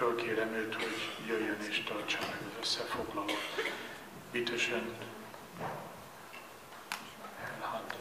fölkérem őt, hogy jöjjön és tartsa meg az összefoglalót. Bitteschön, Herr Hand.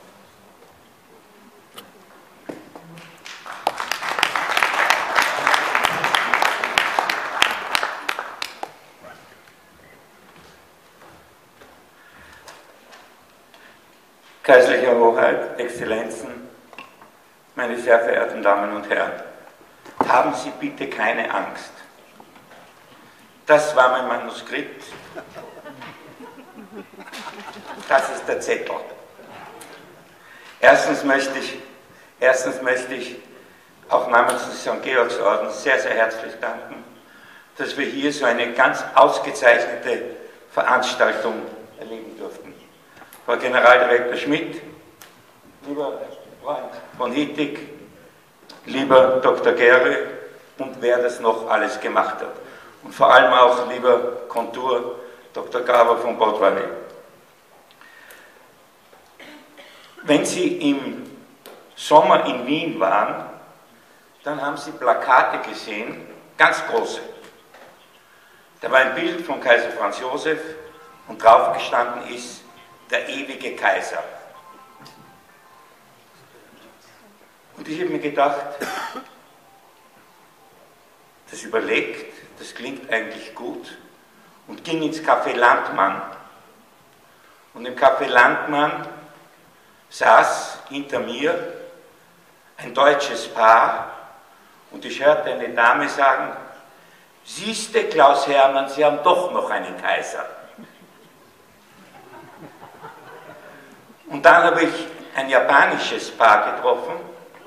Kaiserliche Hoheit, Exzellenzen, meine sehr verehrten Damen und Herren, haben Sie bitte keine Angst. Das war mein Manuskript. Das ist der Zettel. Erstens möchte ich auch namens des St. Georgsordens sehr, sehr herzlich danken, dass wir hier so eine ganz ausgezeichnete Veranstaltung erleben durften. Frau Generaldirektor Schmidt, lieber Freund von Hittig, lieber Dr. Gerl und wer das noch alles gemacht hat. Und vor allem auch lieber Kontur Dr. Gaber von Bottwalli. Wenn Sie im Sommer in Wien waren, dann haben Sie Plakate gesehen, ganz große. Da war ein Bild von Kaiser Franz Josef und drauf gestanden ist der ewige Kaiser. Und ich habe mir gedacht, das überlegt, das klingt eigentlich gut und ging ins Café Landmann. Und im Café Landmann saß hinter mir ein deutsches Paar und ich hörte eine Dame sagen, siehste Klaus Hermann, Sie haben doch noch einen Kaiser. Und dann habe ich ein japanisches Paar getroffen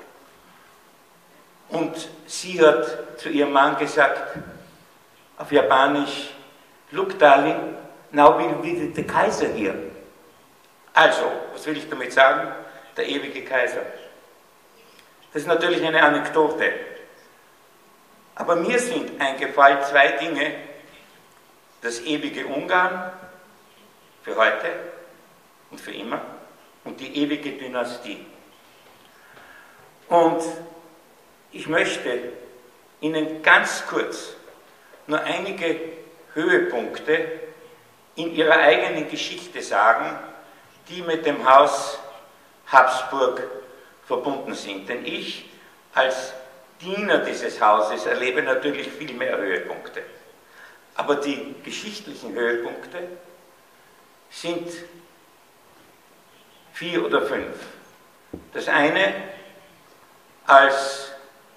und sie hat zu ihrem Mann gesagt, auf Japanisch, look darling, now we'll visit the Kaiser here. Also, was will ich damit sagen? Der ewige Kaiser. Das ist natürlich eine Anekdote. Aber mir sind eingefallen zwei Dinge. Das ewige Ungarn für heute und für immer und die ewige Dynastie. Und ich möchte Ihnen ganz kurz nur einige Höhepunkte in Ihrer eigenen Geschichte sagen, die mit dem Haus Habsburg verbunden sind. Denn ich als Diener dieses Hauses erlebe natürlich viel mehr Höhepunkte. Aber die geschichtlichen Höhepunkte sind 4 oder 5. Das eine, als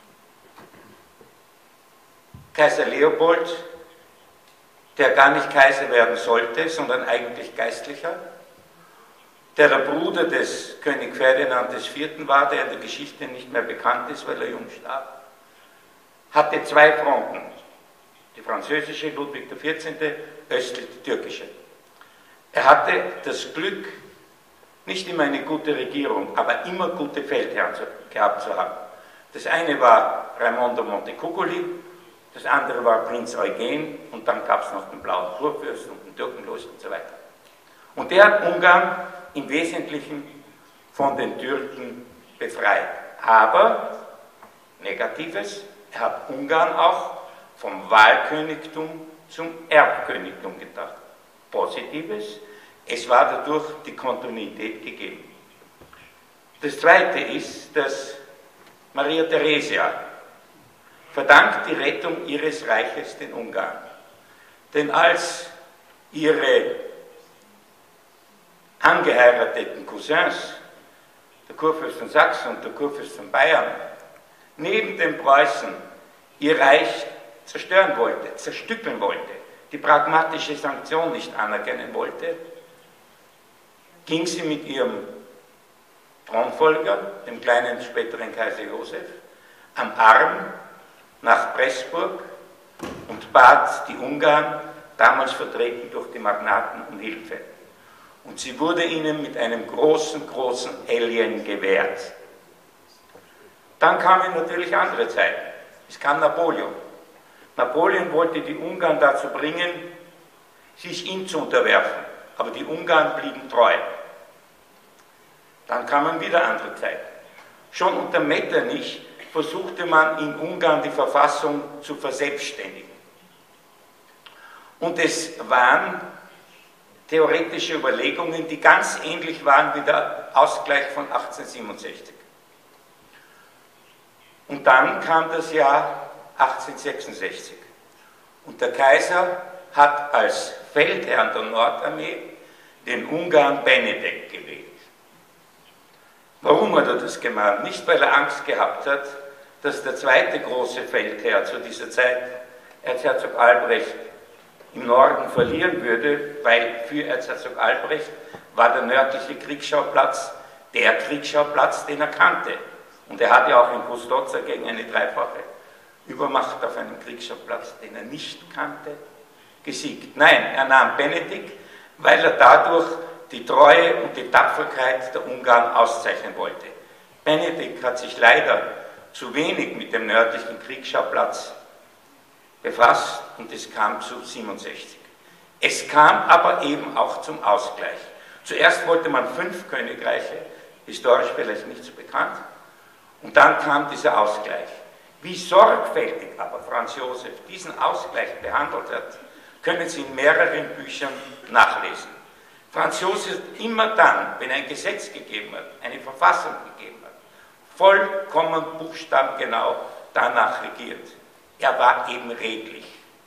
Kaiser Leopold, der gar nicht Kaiser werden sollte, sondern eigentlich Geistlicher, der Bruder des König Ferdinand IV. War, der in der Geschichte nicht mehr bekannt ist, weil er jung starb, hatte 2 Fronten. Die französische, Ludwig XIV., östlich die türkische. Er hatte das Glück, nicht immer eine gute Regierung, aber immer gute Feldherren gehabt zu haben. Das eine war Raimondo Montecuccoli, das andere war Prinz Eugen und dann gab es noch den Blauen Kurfürsten und den Türkenlos und so weiter. Und der hat Ungarn im Wesentlichen von den Türken befreit. Aber, Negatives, er hat Ungarn auch vom Wahlkönigtum zum Erbkönigtum gebracht. Positives, es war dadurch die Kontinuität gegeben. Das Zweite ist, dass Maria Theresia verdankt die Rettung ihres Reiches den Ungarn. Denn als ihre angeheirateten Cousins, der Kurfürst von Sachsen und der Kurfürst von Bayern, neben dem Preußen ihr Reich zerstören wollte, zerstückeln wollte, die pragmatische Sanktion nicht anerkennen wollte, ging sie mit ihrem Thronfolger, dem kleinen späteren Kaiser Josef, am Arm nach Pressburg und bat die Ungarn, damals vertreten durch die Magnaten, um Hilfe. Und sie wurde ihnen mit einem großen, großen Alien gewährt. Dann kamen natürlich andere Zeiten. Es kam Napoleon. Napoleon wollte die Ungarn dazu bringen, sich ihm zu unterwerfen. Aber die Ungarn blieben treu. Dann kamen wieder andere Zeiten. Schon unter Metternich versuchte man in Ungarn die Verfassung zu verselbstständigen. Und es waren theoretische Überlegungen, die ganz ähnlich waren wie der Ausgleich von 1867. Und dann kam das Jahr 1866 und der Kaiser hat als Feldherrn der Nordarmee den Ungarn Benedek gewählt. Warum hat er das gemacht? Nicht, weil er Angst gehabt hat, dass der zweite große Feldherr zu dieser Zeit, Erzherzog Albrecht, im Norden verlieren würde, weil für Erzherzog Albrecht war der nördliche Kriegsschauplatz der Kriegsschauplatz, den er kannte. Und er hat ja auch in Custoza gegen eine dreifache Übermacht auf einem Kriegsschauplatz, den er nicht kannte, gesiegt. Nein, er nahm Benedikt, weil er dadurch die Treue und die Tapferkeit der Ungarn auszeichnen wollte. Benedikt hat sich leider zu wenig mit dem nördlichen Kriegsschauplatz befasst und es kam zu 67. Es kam aber eben auch zum Ausgleich. Zuerst wollte man 5 Königreiche, historisch vielleicht nicht so bekannt, und dann kam dieser Ausgleich. Wie sorgfältig aber Franz Josef diesen Ausgleich behandelt hat, können Sie in mehreren Büchern nachlesen. Franz Josef hat immer dann, wenn ein Gesetz gegeben hat, eine Verfassung gegeben hat, vollkommen buchstabengenau danach regiert. Er war eben redlich.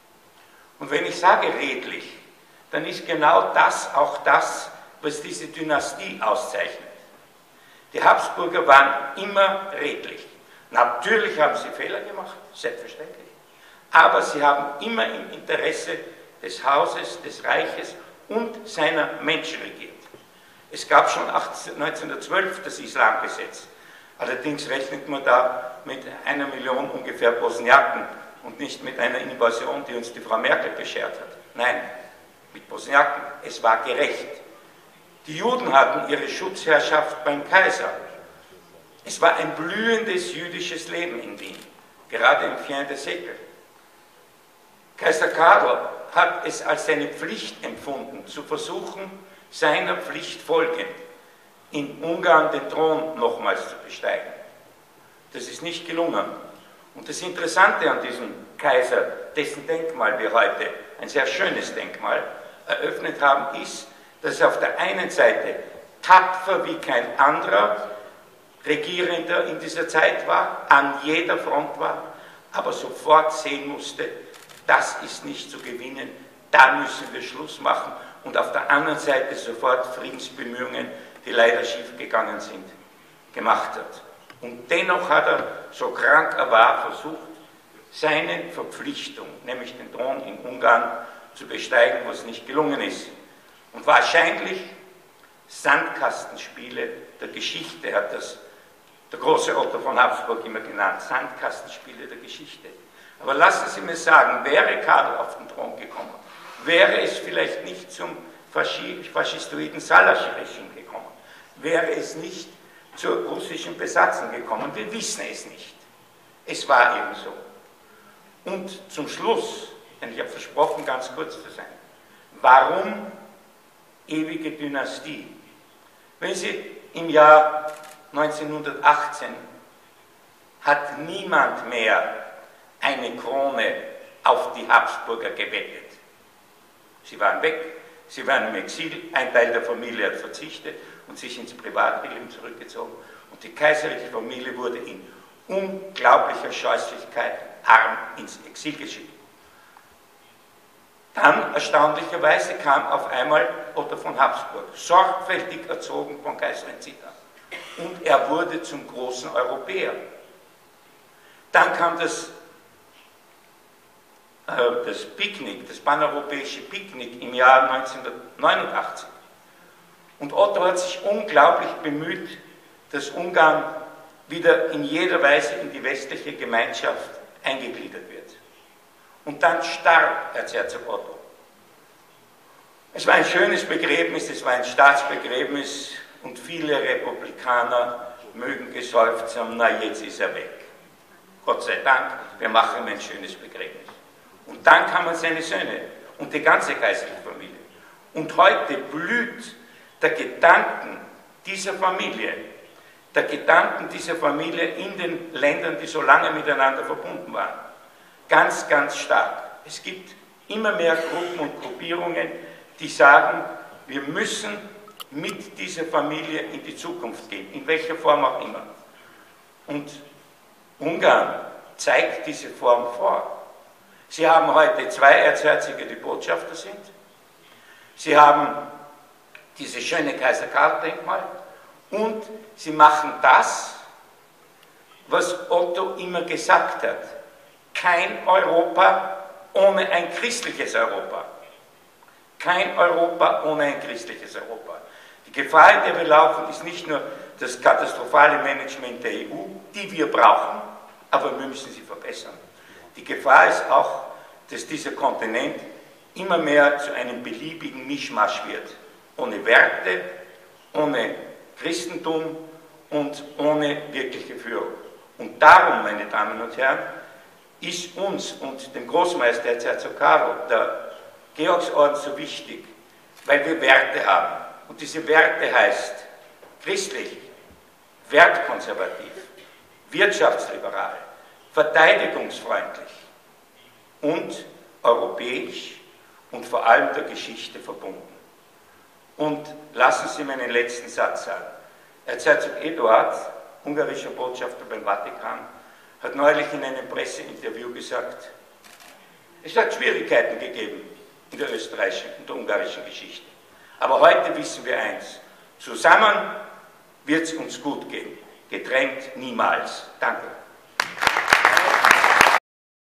Und wenn ich sage redlich, dann ist genau das auch das, was diese Dynastie auszeichnet. Die Habsburger waren immer redlich. Natürlich haben sie Fehler gemacht, selbstverständlich. Aber sie haben immer im Interesse des Hauses, des Reiches und seiner Menschen regiert. Es gab schon 1912 das Islamgesetz. Allerdings rechnet man da mit 1 Million ungefähr Bosniaken und nicht mit einer Invasion, die uns die Frau Merkel beschert hat. Nein, mit Bosniaken. Es war gerecht. Die Juden hatten ihre Schutzherrschaft beim Kaiser. Es war ein blühendes jüdisches Leben in Wien, gerade im Fin de Siècle. Kaiser Karl hat es als seine Pflicht empfunden, zu versuchen, seiner Pflicht folgend, in Ungarn den Thron nochmals zu besteigen. Das ist nicht gelungen. Und das Interessante an diesem Kaiser, dessen Denkmal wir heute, ein sehr schönes Denkmal, eröffnet haben, ist, dass er auf der einen Seite tapfer wie kein anderer Regierender in dieser Zeit war, an jeder Front war, aber sofort sehen musste, das ist nicht zu gewinnen, da müssen wir Schluss machen, und auf der anderen Seite sofort Friedensbemühungen, die leider schief gegangen sind, gemacht hat. Und dennoch hat er, so krank er war, versucht, seine Verpflichtung, nämlich den Thron in Ungarn, zu besteigen, was nicht gelungen ist. Und wahrscheinlich Sandkastenspiele der Geschichte hat das der große Otto von Habsburg immer genannt, Sandkastenspiele der Geschichte. Aber lassen Sie mir sagen, wäre Karl auf den Thron gekommen, wäre es vielleicht nicht zum faschistoiden Salas-Regime gekommen, wäre es nicht zur russischen Besatzung gekommen, wir wissen es nicht. Es war eben so. Und zum Schluss, denn ich habe versprochen, ganz kurz zu sein, warum ewige Dynastie? Wenn Sie im Jahr 1918 hat niemand mehr eine Krone auf die Habsburger gewettet. Sie waren weg, sie waren im Exil, ein Teil der Familie hat verzichtet und sich ins Privatleben zurückgezogen. Und die kaiserliche Familie wurde in unglaublicher Scheußlichkeit arm ins Exil geschickt. Dann, erstaunlicherweise, kam auf einmal Otto von Habsburg, sorgfältig erzogen von Kaiserin Zita. Und er wurde zum großen Europäer. Dann kam das Picknick, das paneuropäische Picknick im Jahr 1989. Und Otto hat sich unglaublich bemüht, dass Ungarn wieder in jeder Weise in die westliche Gemeinschaft eingegliedert wird. Und dann starb Erzherzog Otto. Es war ein schönes Begräbnis, es war ein Staatsbegräbnis und viele Republikaner mögen geseufzt haben, na jetzt ist er weg. Gott sei Dank, wir machen ihm ein schönes Begräbnis. Und dann kamen seine Söhne und die ganze kaiserliche Familie. Und heute blüht der Gedanken dieser Familie, der Gedanken dieser Familie in den Ländern, die so lange miteinander verbunden waren. Ganz, ganz stark. Es gibt immer mehr Gruppen und Gruppierungen, die sagen, wir müssen mit dieser Familie in die Zukunft gehen, in welcher Form auch immer. Und Ungarn zeigt diese Form vor. Sie haben heute 2 Erzherzige, die Botschafter sind. Sie haben dieses schöne Kaiser-Karl-Denkmal und sie machen das, was Otto immer gesagt hat. Kein Europa ohne ein christliches Europa. Kein Europa ohne ein christliches Europa. Die Gefahr, in der wir laufen, ist nicht nur das katastrophale Management der EU, die wir brauchen, aber wir müssen sie verbessern. Die Gefahr ist auch, dass dieser Kontinent immer mehr zu einem beliebigen Mischmasch wird. Ohne Werte, ohne Christentum und ohne wirkliche Führung. Und darum, meine Damen und Herren, ist uns und dem Großmeister Erzherzog Karl der Georgsorden so wichtig, weil wir Werte haben. Und diese Werte heißt christlich, wertkonservativ, wirtschaftsliberal, verteidigungsfreundlich und europäisch und vor allem der Geschichte verbunden. Und lassen Sie meinen letzten Satz sagen. Erzherzog Eduard, ungarischer Botschafter beim Vatikan, hat neulich in einem Presseinterview gesagt, es hat Schwierigkeiten gegeben in der österreichischen und der ungarischen Geschichte. Aber heute wissen wir eins, zusammen wird es uns gut gehen, getrennt niemals. Danke.